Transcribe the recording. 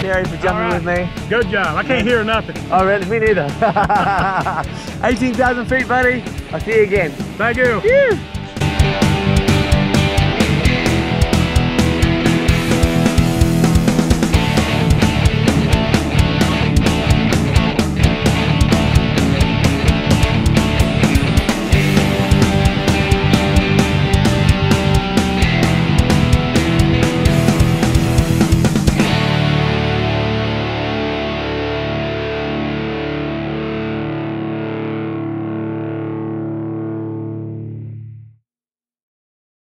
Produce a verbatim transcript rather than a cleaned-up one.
Terry, for jumping All right. with me. Good job. I can't hear nothing. Oh, really? Me neither. eighteen thousand feet, buddy. I'll see you again. Thank you. Phew.